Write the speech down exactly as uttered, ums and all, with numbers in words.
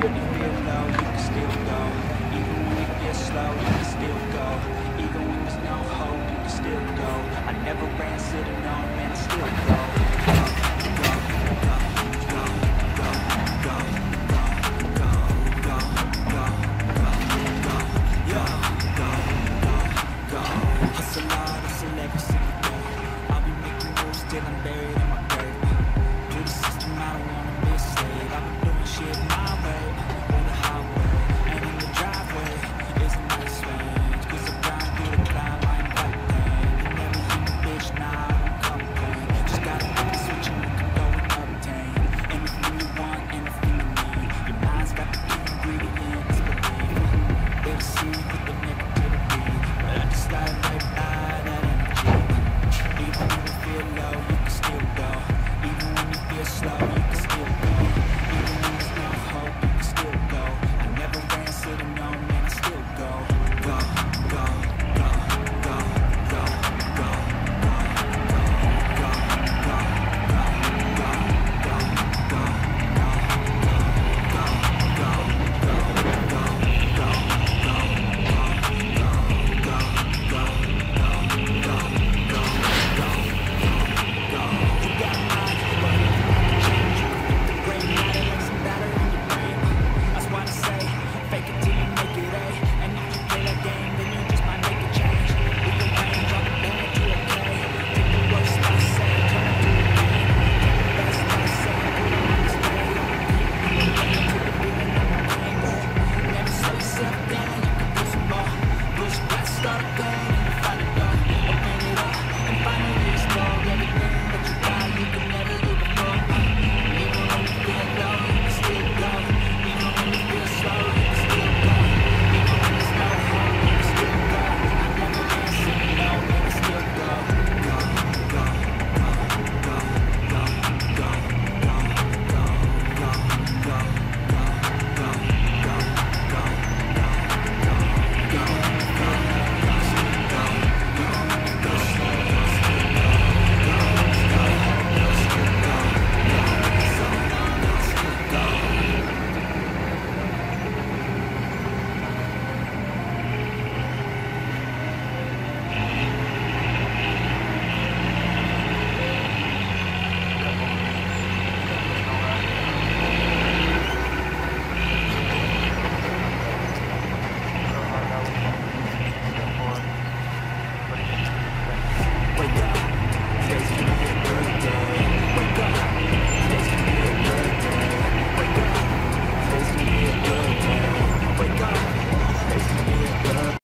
when you feel low, you can still go. Even when you feel slow, you can still go. Even when there's no hope, you can still go. I never answer to no, man, I still go.